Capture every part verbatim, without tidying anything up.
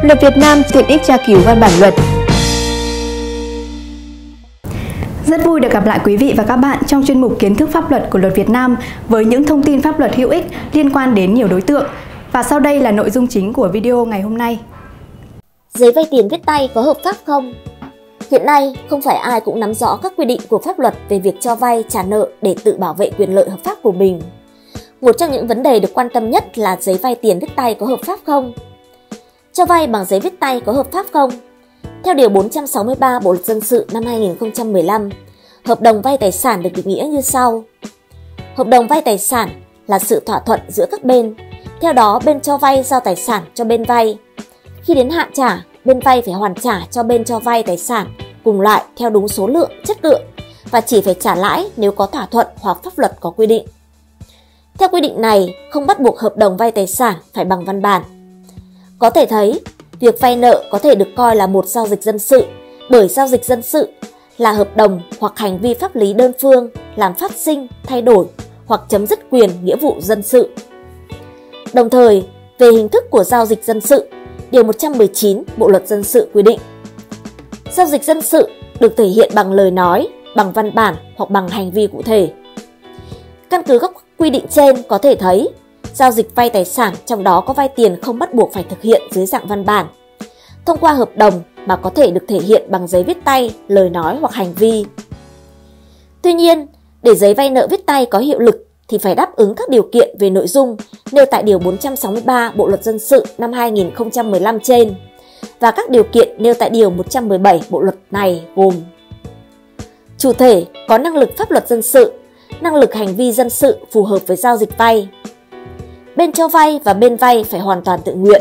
Luật Việt Nam tiện ích tra cứu văn bản luật. Rất vui được gặp lại quý vị và các bạn trong chuyên mục Kiến thức pháp luật của Luật Việt Nam với những thông tin pháp luật hữu ích liên quan đến nhiều đối tượng. Và sau đây là nội dung chính của video ngày hôm nay. Giấy vay tiền viết tay có hợp pháp không? Hiện nay, không phải ai cũng nắm rõ các quy định của pháp luật về việc cho vay, trả nợ để tự bảo vệ quyền lợi hợp pháp của mình. Một trong những vấn đề được quan tâm nhất là giấy vay tiền viết tay có hợp pháp không? Cho vay bằng giấy viết tay có hợp pháp không? Theo Điều bốn trăm sáu mươi ba Bộ Luật Dân sự năm hai nghìn không trăm mười lăm, hợp đồng vay tài sản được định nghĩa như sau. Hợp đồng vay tài sản là sự thỏa thuận giữa các bên. Theo đó, bên cho vay giao tài sản cho bên vay. Khi đến hạn trả, bên vay phải hoàn trả cho bên cho vay tài sản cùng loại theo đúng số lượng, chất lượng và chỉ phải trả lãi nếu có thỏa thuận hoặc pháp luật có quy định. Theo quy định này, không bắt buộc hợp đồng vay tài sản phải bằng văn bản. Có thể thấy, việc vay nợ có thể được coi là một giao dịch dân sự, bởi giao dịch dân sự là hợp đồng hoặc hành vi pháp lý đơn phương làm phát sinh, thay đổi hoặc chấm dứt quyền nghĩa vụ dân sự. Đồng thời, về hình thức của giao dịch dân sự, Điều một trăm mười chín Bộ Luật Dân sự quy định, giao dịch dân sự được thể hiện bằng lời nói, bằng văn bản hoặc bằng hành vi cụ thể. Căn cứ các quy định trên có thể thấy, giao dịch vay tài sản trong đó có vay tiền không bắt buộc phải thực hiện dưới dạng văn bản, thông qua hợp đồng mà có thể được thể hiện bằng giấy viết tay, lời nói hoặc hành vi. Tuy nhiên, để giấy vay nợ viết tay có hiệu lực thì phải đáp ứng các điều kiện về nội dung nêu tại Điều bốn trăm sáu mươi ba Bộ Luật Dân sự năm hai nghìn không trăm mười lăm trên và các điều kiện nêu tại Điều một trăm mười bảy Bộ Luật này gồm: chủ thể có năng lực pháp luật dân sự, năng lực hành vi dân sự phù hợp với giao dịch vay. Bên cho vay và bên vay phải hoàn toàn tự nguyện.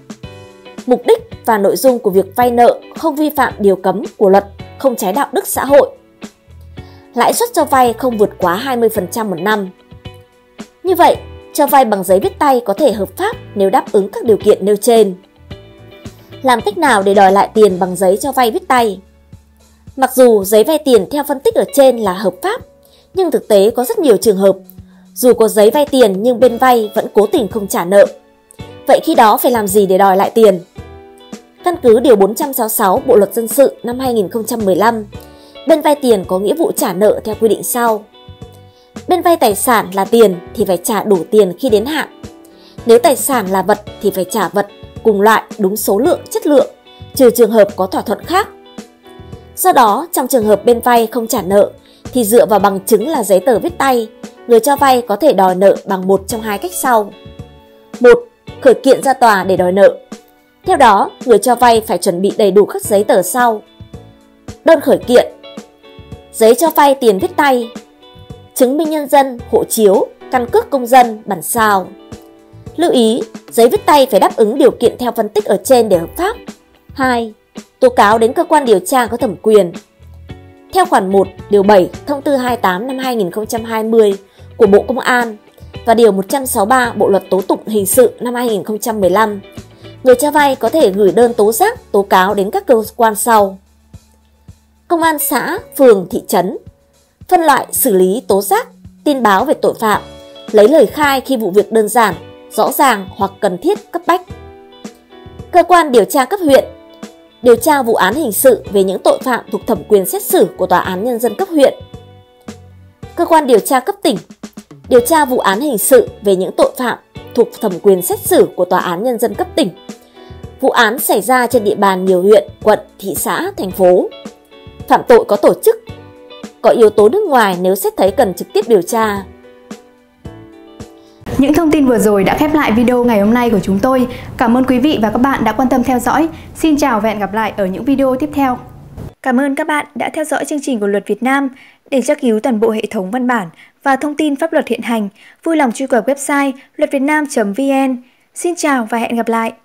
Mục đích và nội dung của việc vay nợ không vi phạm điều cấm của luật, không trái đạo đức xã hội. Lãi suất cho vay không vượt quá hai mươi phần trăm một năm. Như vậy, cho vay bằng giấy viết tay có thể hợp pháp nếu đáp ứng các điều kiện nêu trên. Làm cách nào để đòi lại tiền bằng giấy cho vay viết tay? Mặc dù giấy vay tiền theo phân tích ở trên là hợp pháp, nhưng thực tế có rất nhiều trường hợp dù có giấy vay tiền nhưng bên vay vẫn cố tình không trả nợ. Vậy khi đó phải làm gì để đòi lại tiền? Căn cứ Điều bốn trăm sáu mươi sáu Bộ Luật Dân sự năm hai nghìn không trăm mười lăm, bên vay tiền có nghĩa vụ trả nợ theo quy định sau. Bên vay tài sản là tiền thì phải trả đủ tiền khi đến hạn. Nếu tài sản là vật thì phải trả vật cùng loại đúng số lượng, chất lượng, trừ trường hợp có thỏa thuận khác. Do đó, trong trường hợp bên vay không trả nợ thì dựa vào bằng chứng là giấy tờ viết tay, người cho vay có thể đòi nợ bằng một trong hai cách sau. một. Khởi kiện ra tòa để đòi nợ. Theo đó, người cho vay phải chuẩn bị đầy đủ các giấy tờ sau: đơn khởi kiện, giấy cho vay tiền viết tay, chứng minh nhân dân, hộ chiếu, căn cước công dân, bản sao. Lưu ý, giấy viết tay phải đáp ứng điều kiện theo phân tích ở trên để hợp pháp. hai. Tố cáo đến cơ quan điều tra có thẩm quyền. Theo khoản một, Điều bảy, Thông tư hai mươi tám năm hai nghìn không trăm hai mươi của Bộ Công an và Điều một trăm sáu mươi ba Bộ Luật Tố tụng Hình sự năm hai nghìn không trăm mười lăm, người cho vay có thể gửi đơn tố giác, tố cáo đến các cơ quan sau: công an xã, phường, thị trấn, phân loại xử lý tố giác, tin báo về tội phạm, lấy lời khai khi vụ việc đơn giản, rõ ràng hoặc cần thiết cấp bách. Cơ quan điều tra cấp huyện, điều tra vụ án hình sự về những tội phạm thuộc thẩm quyền xét xử của Tòa án Nhân dân cấp huyện. Cơ quan điều tra cấp tỉnh, điều tra vụ án hình sự về những tội phạm thuộc thẩm quyền xét xử của Tòa án Nhân dân cấp tỉnh. Vụ án xảy ra trên địa bàn nhiều huyện, quận, thị xã, thành phố. Phạm tội có tổ chức, có yếu tố nước ngoài nếu xét thấy cần trực tiếp điều tra. Những thông tin vừa rồi đã khép lại video ngày hôm nay của chúng tôi. Cảm ơn quý vị và các bạn đã quan tâm theo dõi. Xin chào và hẹn gặp lại ở những video tiếp theo. Cảm ơn các bạn đã theo dõi chương trình của Luật Việt Nam. Để tra cứu toàn bộ hệ thống văn bản và thông tin pháp luật hiện hành, vui lòng truy cập website luật việt nam chấm vn. Xin chào và hẹn gặp lại.